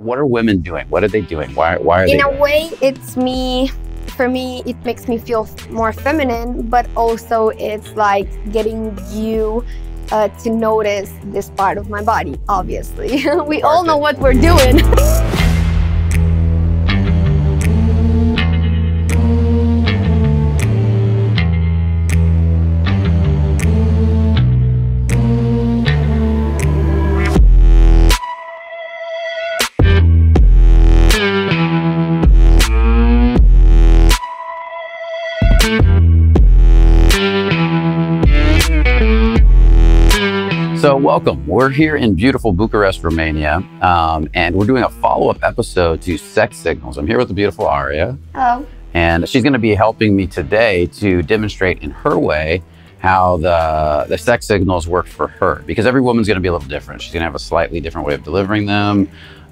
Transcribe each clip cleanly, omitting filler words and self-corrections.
what are women doing? What are they doing? Why are they In a doing way, it's me. For me, it makes me feel more feminine, but also it's like getting you to notice this part of my body, obviously. We all know what we're doing. So welcome, we're here in beautiful Bucharest, Romania, and we're doing a follow-up episode to sex signals. I'm here with the beautiful Aria. Hello. And she's gonna be helping me today to demonstrate in her way how the sex signals work for her, because every woman's gonna be a little different. She's gonna have a slightly different way of delivering them.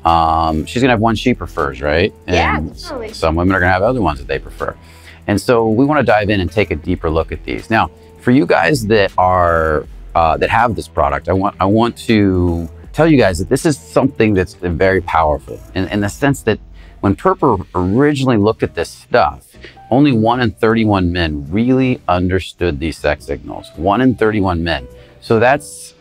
She's gonna have one she prefers, right? Yeah, And definitely. some women are gonna have other ones that they prefer. And so we wanna dive in and take a deeper look at these. Now, for you guys that are that have this product, I want to tell you guys that this is something that's very powerful in the sense that when Purpur originally looked at this stuff, only 1 in 31 men really understood these sex signals. 1 in 31 men. So that's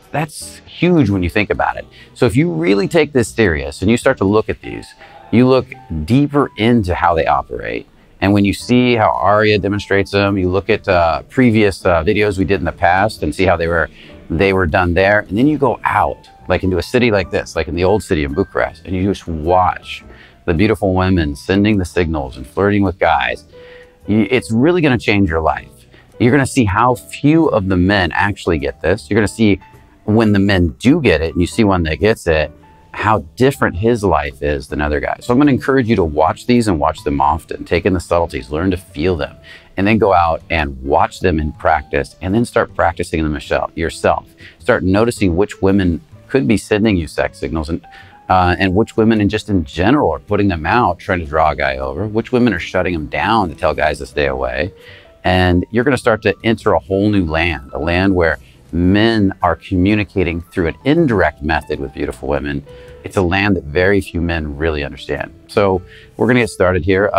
huge when you think about it. So if you really take this serious and you start to look at these, you look deeper into how they operate. And when you see how Aria demonstrates them, you look at previous videos we did in the past and see how they were done there. And then you go out, like into a city like this, like in the old city of Bucharest, and you just watch the beautiful women sending the signals and flirting with guys. It's really gonna change your life. You're gonna see how few of the men actually get this. You're gonna see when the men do get it, and you see one that gets it, how different his life is than other guys. So I'm gonna encourage you to watch these and watch them often, take in the subtleties, learn to feel them, and then go out and watch them in practice, and then start practicing them yourself. Start noticing which women could be sending you sex signals and which women and just in general are putting them out, trying to draw a guy over, which women are shutting them down to tell guys to stay away. And you're gonna start to enter a whole new land, a land where men are communicating through an indirect method with beautiful women. It's a land that very few men really understand. So we're gonna get started here.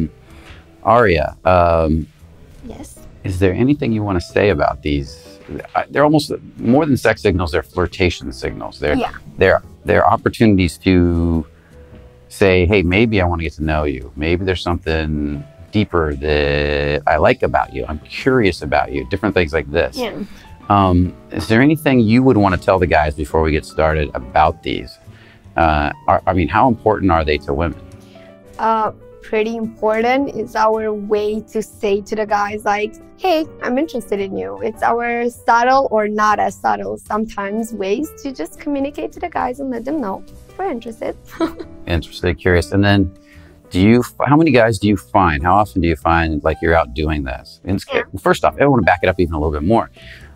Aria, Yes. is there anything you wanna say about these? They're almost more than sex signals, they're flirtation signals. They're opportunities to say, hey, maybe I wanna get to know you. Maybe there's something deeper that I like about you. I'm curious about you, different things like this. Yeah. Is there anything you would want to tell the guys before we get started about these? I mean, how important are they to women? Pretty important. It's our way to say to the guys like, hey, I'm interested in you. It's our subtle or not as subtle sometimes ways to just communicate to the guys and let them know we're interested. Interested, curious. And then how many guys do you find, how often do you find like you're out doing this? First off, I want to back it up even a little bit more.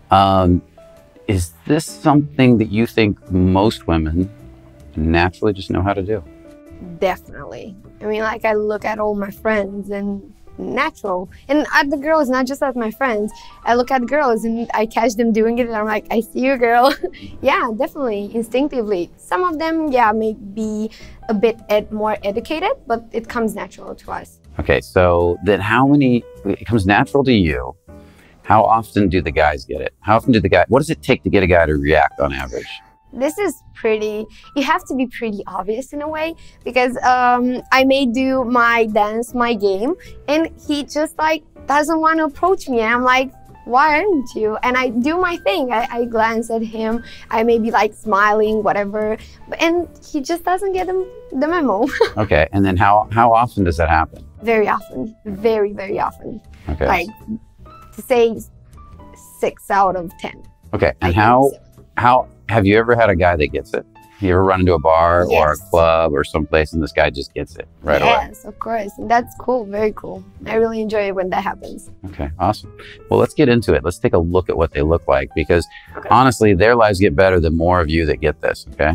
Is this something that you think most women naturally just know how to do? Definitely. I mean, like I look at all my friends and natural. And at the girls, not just at my friends. I look at girls and I catch them doing it and I'm like, I see you, girl. Yeah, definitely, instinctively. Some of them, yeah, may be a bit more educated, but it comes natural to us. Okay, so then it comes natural to you. How often do the guys get it? What does it take to get a guy to react on average? This is you have to be pretty obvious in a way, because I may do my dance, my game, and he just like doesn't want to approach me. And I'm like, why aren't you? And I do my thing. I glance at him. I may be like smiling, whatever. And he just doesn't get the memo. Okay, and then how often does that happen? Very often, very, very often. Okay. Like to say 6 out of 10. Okay, and how have you ever had a guy that gets it? You ever run into a bar or a club or someplace and this guy just gets it right away? Yes, of course. And that's cool, very cool. I really enjoy it when that happens. Okay, awesome. Well, let's get into it. Let's take a look at what they look like, because honestly, their lives get better the more of you that get this, okay?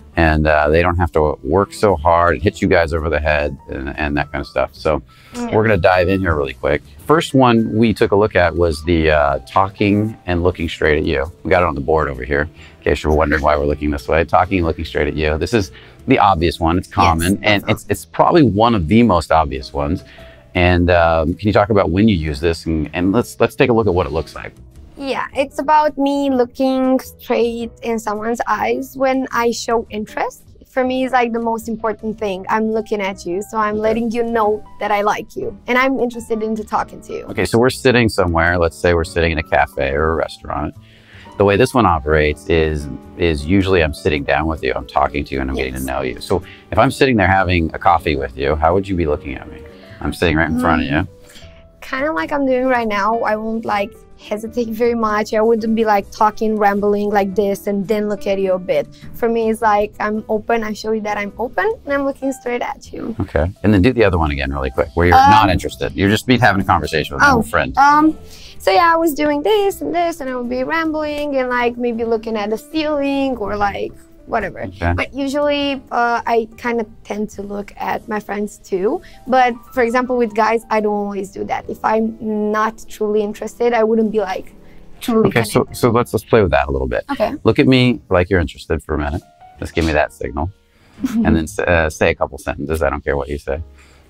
and they don't have to work so hard and hit you guys over the head and that kind of stuff. So we're going to dive in here really quick. First one we took a look at was the talking and looking straight at you. We got it on the board over here, in case you're wondering why we're looking this way. Talking and looking straight at you. This is the obvious one. It's common, and it's probably one of the most obvious ones. And can you talk about when you use this? And let's take a look at what it looks like. Yeah, it's about me looking straight in someone's eyes when I show interest. For me, it's like the most important thing. I'm looking at you, so I'm letting you know that I like you and I'm interested into talking to you. Okay, so we're sitting somewhere. Let's say we're sitting in a cafe or a restaurant. The way this one operates is usually I'm sitting down with you, I'm talking to you, and I'm getting to know you. So if I'm sitting there having a coffee with you, how would you be looking at me? I'm sitting right in front of you. Kind of like I'm doing right now. I won't like hesitate very much. I wouldn't be like talking, rambling like this and then look at you a bit. For me, it's like I'm open. I show you that I'm open and I'm looking straight at you. Okay. And then do the other one again really quick, where you're not interested. You're just having a conversation with a friend. So yeah, I was doing this and I would be rambling and like maybe looking at the ceiling or like whatever. Okay. But usually I kind of tend to look at my friends too. But for example, with guys, I don't always do that. If I'm not truly interested, I wouldn't be like truly connected. So let's play with that a little bit. Okay. Look at me like you're interested for a minute. Just give me that signal. And then say a couple sentences. I don't care what you say.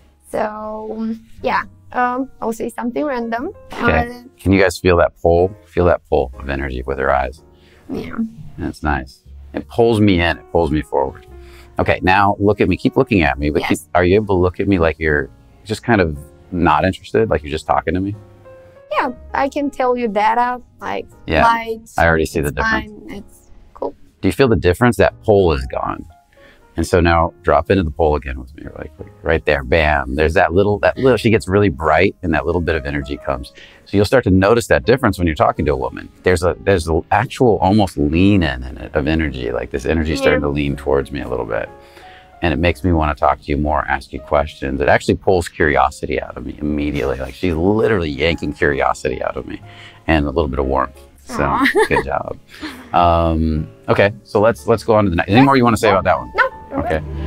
So yeah, I'll say something random. Okay. Can you guys feel that pull? Feel that pull of energy with your eyes. Yeah. That's nice. It pulls me in, it pulls me forward. Okay, now look at me, keep looking at me, but are you able to look at me like you're just kind of not interested, like you're just talking to me? Yeah, I can tell you data, like lights. I already see the difference. It's cool. Do you feel the difference? That pull is gone. And so now drop into the pole again with me, like right there, bam. There's that little, she gets really bright and that little bit of energy comes. So you'll start to notice that difference when you're talking to a woman. There's an actual almost lean in it of energy, like this energy starting to lean towards me a little bit. And it makes me want to talk to you more, ask you questions. It actually pulls curiosity out of me immediately. Like she's literally yanking curiosity out of me and a little bit of warmth. So good job. Okay, so let's go on to the next. Any more you want to say about that one? No. Okay.